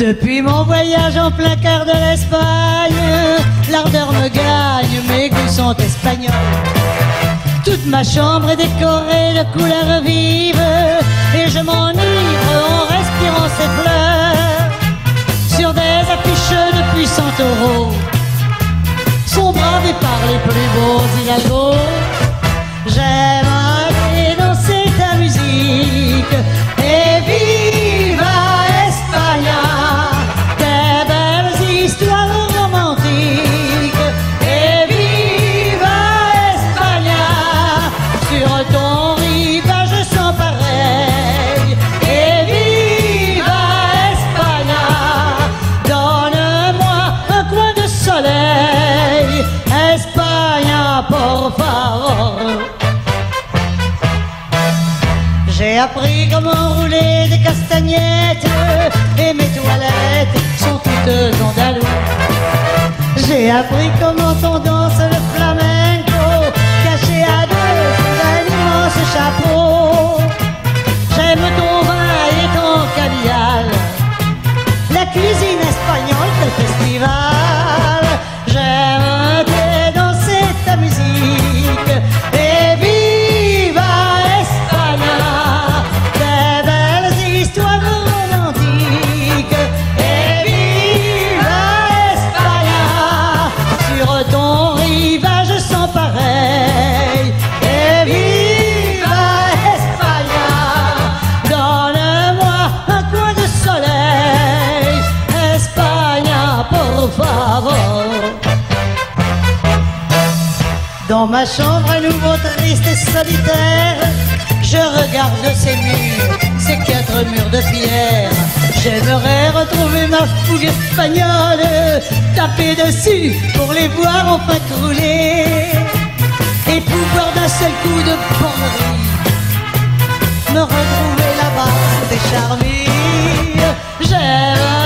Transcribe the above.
Depuis mon voyage en plein cœur de l'Espagne, l'ardeur me gagne, mes goûts sont espagnols. Toute ma chambre est décorée de couleurs vives et je m'enivre en respirant ces fleurs. Sur des affiches de puissants taureaux sont bravés par les plus beaux hidalgos. J'aime aller danser ta musique et viva España, tes belles histoires romantiques. Et viva España, sur ton rivage sans pareil. Et viva España, donne-moi un coin de soleil. España, por favor. J'ai appris comment rouler des castagnettes et mes toilettes sont toutes andalous. J'ai appris comment on danse le flamenco caché à deux sous un immense chapeau. J'aime ton vin et ton caviar, la cuisine espagnole, quel festival. J'aime te danser ta musique et viva España, tes belles histoires romantiques. Et viva España, sur ton rivage sans pareil. Et viva España, donne-moi un coin de soleil. España, por favor. Dans ma chambre à nouveau triste et solitaire, je regarde ces murs, ces 4 murs de pierre. J'aimerais retrouver ma fougue espagnole, taper dessus pour les voir enfin crouler, et pouvoir d'un seul coup de banderie me retrouver là-bas, c'était charmé. J'aime